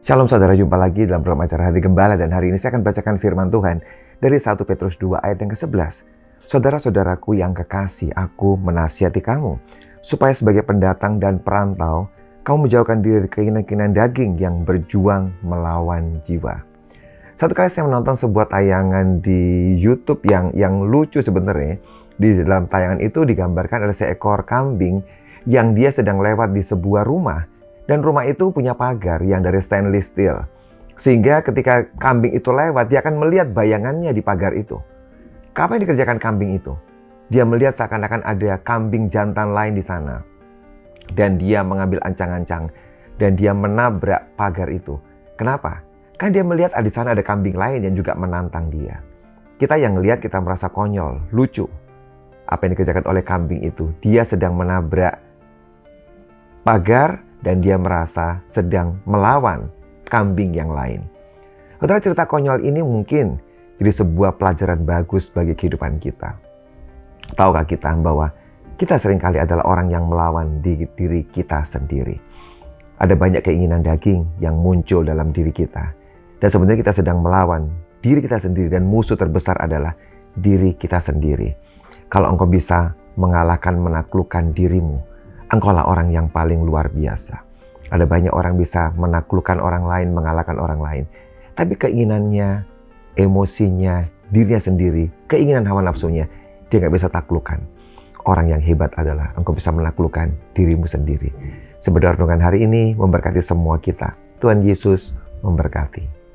Shalom saudara, jumpa lagi dalam program acara Hati Gembala, dan hari ini saya akan bacakan firman Tuhan dari 1 Petrus 2 ayat yang ke-11. Saudara-saudaraku yang kekasih, aku menasihati kamu, supaya sebagai pendatang dan perantau, kamu menjauhkan diri dari keinginan-keinginan daging yang berjuang melawan jiwa. Satu kali saya menonton sebuah tayangan di YouTube yang lucu sebenarnya. Di dalam tayangan itu digambarkan ada seekor kambing yang dia sedang lewat di sebuah rumah. Dan rumah itu punya pagar yang dari stainless steel. Sehingga ketika kambing itu lewat, dia akan melihat bayangannya di pagar itu. Apa yang dikerjakan kambing itu? Dia melihat seakan-akan ada kambing jantan lain di sana. Dan dia mengambil ancang-ancang. Dan dia menabrak pagar itu. Kenapa? Kan dia melihat di sana ada kambing lain yang juga menantang dia. Kita yang melihat, kita merasa konyol, lucu. Apa yang dikerjakan oleh kambing itu? Dia sedang menabrak pagar, dan dia merasa sedang melawan kambing yang lain. Saudara, cerita konyol ini mungkin jadi sebuah pelajaran bagus bagi kehidupan kita. Tahukah kita bahwa kita seringkali adalah orang yang melawan diri kita sendiri. Ada banyak keinginan daging yang muncul dalam diri kita. Dan sebenarnya kita sedang melawan diri kita sendiri, dan musuh terbesar adalah diri kita sendiri. Kalau engkau bisa mengalahkan, menaklukkan dirimu, engkaulah orang yang paling luar biasa. Ada banyak orang bisa menaklukkan orang lain, mengalahkan orang lain. Tapi keinginannya, emosinya, dirinya sendiri, keinginan hawa nafsunya, dia nggak bisa taklukkan. Orang yang hebat adalah engkau bisa menaklukkan dirimu sendiri. Sebenarnya renungan hari ini memberkati semua kita. Tuhan Yesus memberkati.